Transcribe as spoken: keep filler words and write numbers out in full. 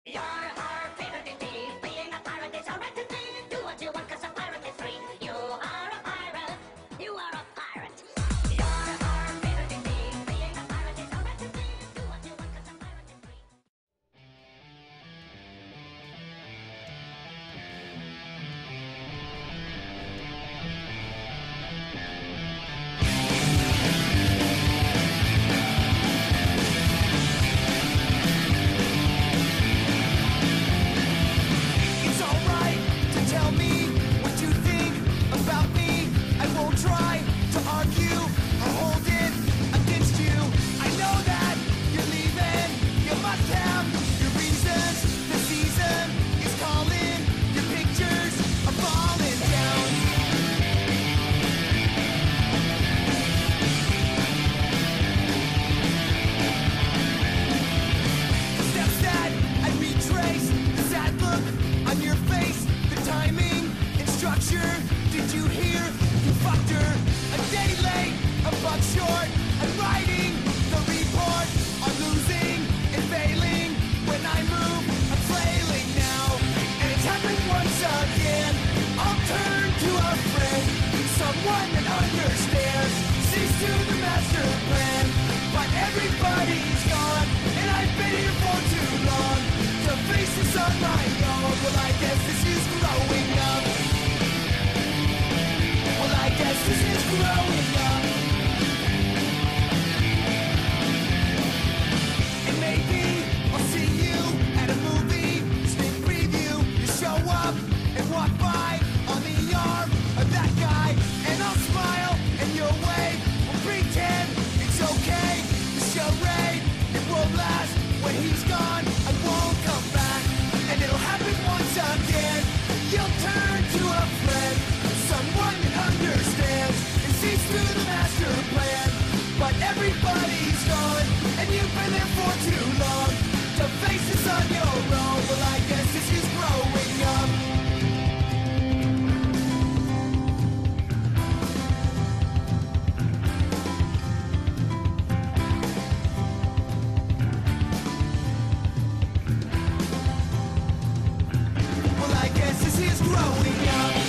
You're our favorite indeed. Being a pirate is alright to me. Do what you want, cause a pirate is free. You are a pirate. You are a pirate. You're our favorite indeed. Being a pirate is alright to me. Do what you want, cause a pirate is free. Did you hear? You fucked her. A day late, a buck short. I'm writing the report on losing and failing. When I move, I'm flailing now. And it's happened once again. I'll turn to a friend, someone that understands, sees to the master plan. But everybody's gone, and I've been here for too long to face this on my own. Well, I guess this is growing up. Well, I guess this is growing up. And maybe I'll see you at a movie, sneak preview. You show up and walk by on the arm of that guy, and I'll smile and you'll wave. We'll pretend it's okay. The charade, it won't last. When he's gone, I won't come back. And it'll happen once again. You'll turn to a friend, someone that understands and sees through the master plan. But everybody's gone, and you've been there for too long to face this on your own. Well, I guess this is growing up. Well, I guess this is growing up.